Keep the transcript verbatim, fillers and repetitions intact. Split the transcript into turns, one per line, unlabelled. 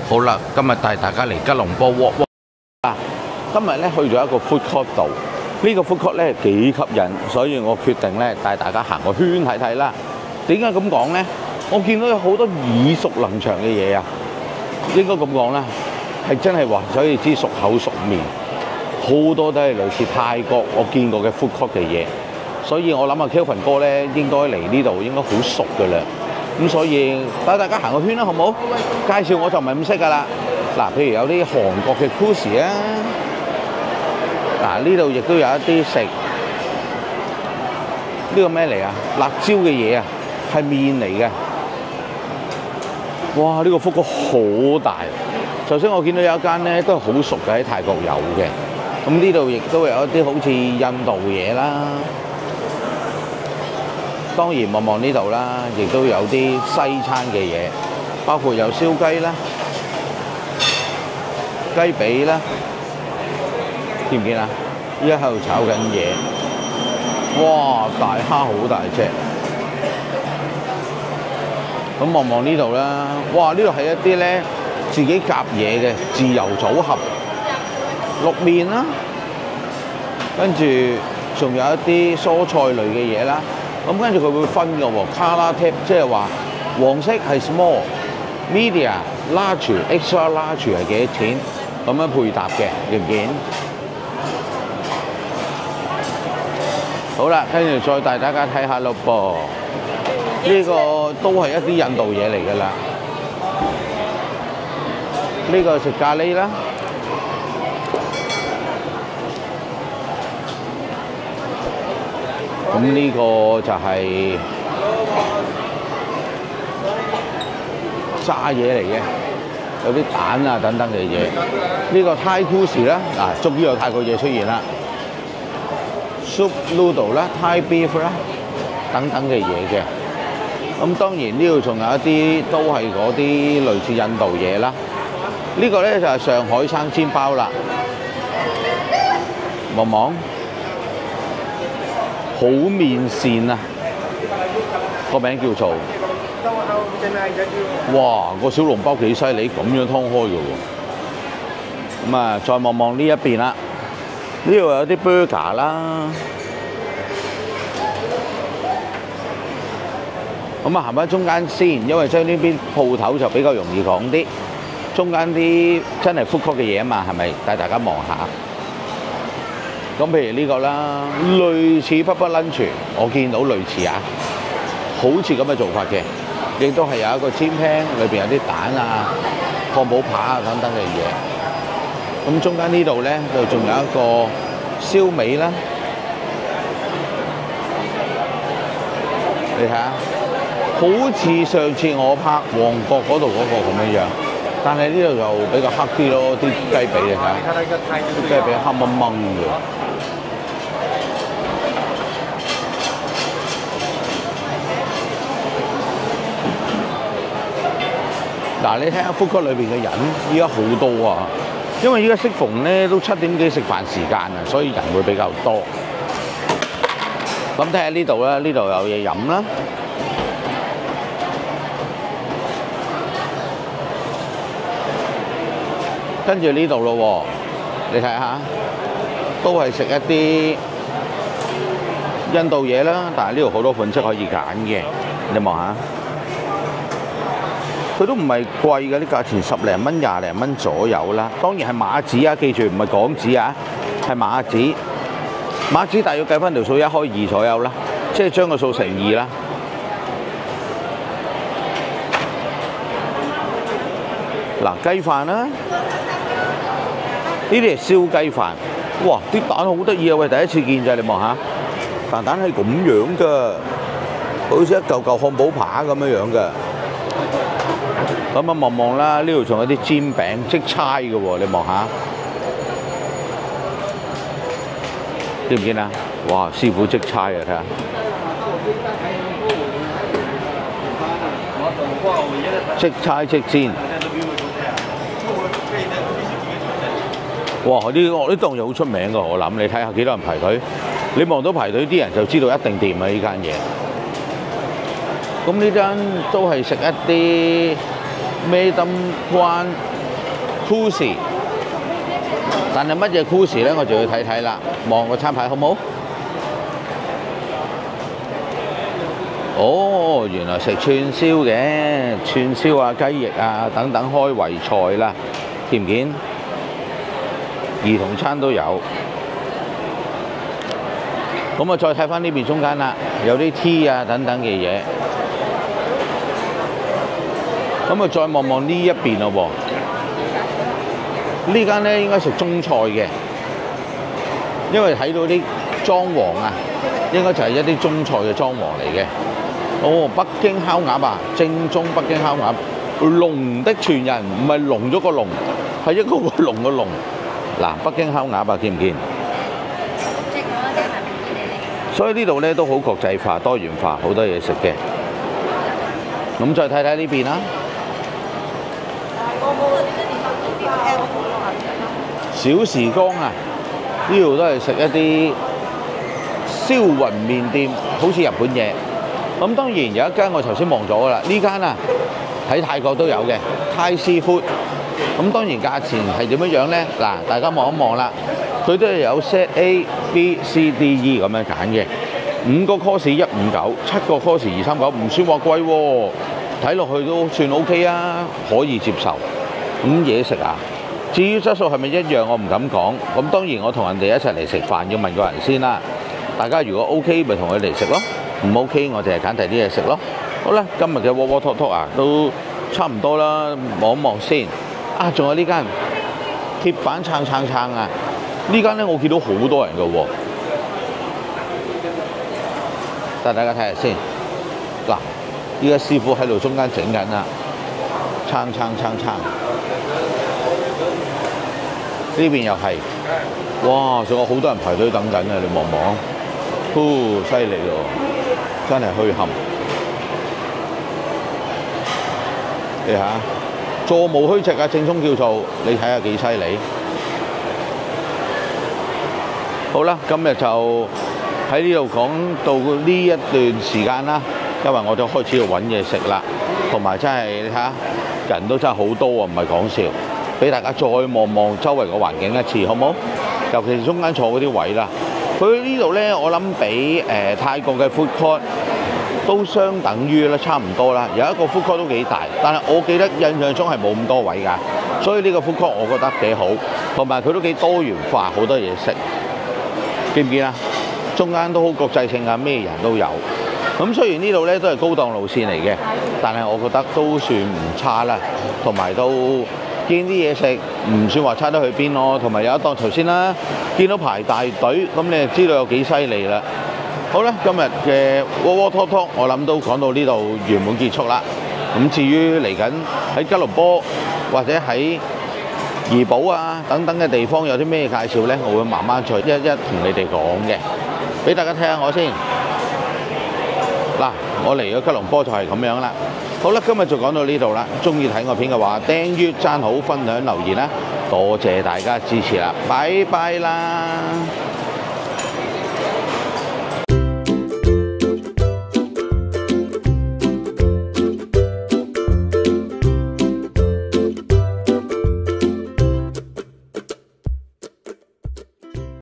好啦，今日帶大家嚟吉隆坡鍋鍋啊！今日咧去咗一個 food court 度，呢個 food court 咧幾吸引，所以我決定咧帶大家行個圈睇睇啦。點解咁講咧？我見到有好多耳熟能詳嘅嘢啊！應該咁講啦，係真係話所以知熟口熟面，好多都係類似泰國我見過嘅 food court 嘅嘢，所以我諗啊 Kelvin 哥咧應該嚟呢度應該好熟㗎啦。咁所以帶大家行個圈啦，好唔好？介紹我就唔係咁識㗎啦。嗱，譬如有啲韓國嘅 cuisine 啊，嗱呢度亦都有一啲食呢個咩嚟啊？辣椒嘅嘢啊，係麵嚟嘅。哇！呢個福果好大。首先我見到有一間咧都係好熟嘅，喺泰國有嘅。咁呢度亦都有一啲好似印度嘢啦。當然望望呢度啦，亦都有啲西餐嘅嘢，包括有燒雞啦、雞髀啦，見唔見啊？依家喺度炒緊嘢，哇！大蝦好大隻。咁望望呢度啦，哇！呢度係一啲咧自己夾嘢嘅自由組合，淥麵啦，跟住仲有一啲蔬菜類嘅嘢啦。咁跟住佢會分嘅喎 ，color tab 即係話黃色係 small、medium、large、extra large 係幾多錢？咁樣配搭嘅，見唔見？好啦，跟住再帶大家睇下咯噃，呢個都係一啲印度嘢嚟㗎啦。呢個食咖喱啦。咁呢個就係炸嘢嚟嘅，有啲蛋啊等等嘅嘢。呢個泰庫士啦，嗱，終於有泰國嘢出現啦。Soup noodle 啦、Thai beef 啦等等嘅嘢嘅。咁當然呢度仲有一啲都係嗰啲類似印度嘢啦。呢個咧就係上海生煎包啦。望望。好面線啊！個名叫做哇，個小籠包幾犀利，咁樣劏開嘅喎。咁啊，再望望呢一邊啦，呢度有啲 burger 啦。咁啊，行翻中間先，因為將呢邊鋪頭就比較容易講啲。中間啲真係 food court嘅嘢啊嘛，係咪？帶大家望下。咁譬如呢個啦，類似 Papa Lunch，我見到類似啊，好似咁嘅做法嘅，亦都係有一個煎 pan，裏邊有啲蛋啊、漢堡扒啊等等嘅嘢。咁中間呢度咧就仲有一個燒味啦，你睇下，好似上次我拍旺角嗰度嗰個咁樣樣。但係呢度就比較黑啲咯，啲雞髀你睇下，啲雞髀黑掹掹嘅。嗱，你睇下福國裏邊嘅人，依家好多啊，因為依家適逢咧都七點幾食飯時間啊，所以人會比較多。咁睇下呢度啦，呢度有嘢飲啦。跟住呢度咯喎，你睇下，都係食一啲印度嘢啦，但係呢度好多款式可以揀嘅，你望下，佢都唔係貴嘅，啲價錢十零蚊、廿零蚊左右啦。當然係馬紙啊，記住唔係港紙啊，係馬紙。馬紙大約計翻條數一開二左右啦，即係將個數乘二啦。嗱，雞飯啦。呢啲係燒雞飯，哇！啲蛋好得意啊！喂，第一次見咋，你望下，蛋蛋係咁樣㗎，好似一嚿嚿漢堡扒咁樣樣㗎。咁啊望望啦，呢度仲有啲煎餅即差嘅喎，你望下，見唔見啊？哇！師傅即差啊，睇下。即差即煎。哇！呢個呢檔嘢好出名㗎，我諗你睇下幾多人排隊，你望到排隊啲人就知道一定掂啊！呢間嘢。咁呢間都係食一啲咩燈關 Cousy， 但係乜嘢 Cousy咧，我就要睇睇啦，望個餐牌好冇？哦，原來食串燒嘅，串燒啊、雞翼啊等等開胃菜啦，見唔見？兒童餐都有。咁啊，再睇翻呢邊中間啦，有啲 tea 啊等等嘅嘢。咁啊，再望望呢一邊咯喎。呢間咧應該食中菜嘅，因為睇到啲裝潢啊，應該就係一啲中菜嘅裝潢嚟嘅。哦，北京烤鴨啊，正宗北京烤鴨，龍的傳人唔係龍咗個龍，係一個個龍嘅龍。嗱，北京烤鴨啊，見唔見？所以呢度咧都好國際化、多元化，好多嘢食嘅。咁再睇睇呢邊啦。小時光啊，呢度都係食一啲燒雲麵店，好似日本嘢。咁當然有一間我頭先望咗㗎啦，呢間啊喺泰國都有嘅泰師傅。咁當然價錢係點樣樣咧？嗱，大家望一望啦，佢都係有 set A、B、C、D、E 咁樣揀嘅。五個 course 一五九，七個 course 二三九，唔算話貴喎。睇落去都算 OK 啊，可以接受。咁嘢食啊，至於質素係咪一樣，我唔敢講。咁當然我同人哋一齊嚟食飯，要問個人先啦。大家如果 OK，咪同佢嚟食咯。唔 OK，我哋係揀第啲嘢食咯。好啦，今日嘅窩窩托托啊，都差唔多啦，望一望先。啊，仲有呢間鐵板撐撐撐啊！呢間咧我見到好多人嘅喎，帶大家睇下先。嗱，依家師傅喺度中間整緊啦，撐撐撐撐。呢邊又係，哇！仲有好多人排隊等緊啊！你望望，呼，犀利喎，真係墟冚。你睇下，座無虛席啊，正宗叫做，你睇下幾犀利。好啦，今日就喺呢度講到呢一段時間啦，因為我就開始要揾嘢食啦，同埋真係你睇下人都真係好多啊，唔係講笑。俾大家再望望周圍個環境一次，好唔好？尤其是中間坐嗰啲位啦，佢呢度咧，我諗比誒泰國嘅 food court 都相等於啦，差唔多啦。有一個 food court 都幾大，但係我記得印象中係冇咁多位㗎，所以呢個 food court 我覺得幾好，同埋佢都幾多元化，好多嘢食。見唔見啊？中間都好國際性啊，咩人都有。咁雖然呢度咧都係高檔路線嚟嘅，但係我覺得都算唔差啦，同埋都見啲嘢食唔算話差得去邊咯。同埋有一檔頭先啦，見到排大隊，咁你就知道有幾犀利啦。好啦，今日嘅窩窩拖拖，我諗都講到呢度圓滿結束啦。咁至於嚟緊喺吉隆坡或者喺怡保啊等等嘅地方有啲咩介紹呢？我會慢慢再一一同你哋講嘅，俾大家睇下我先。嗱，我嚟咗吉隆坡就係咁樣啦。好啦，今日就講到呢度啦。中意睇我片嘅話，訂閱、讚好、分享、留言啦，多謝大家支持啦，拜拜啦！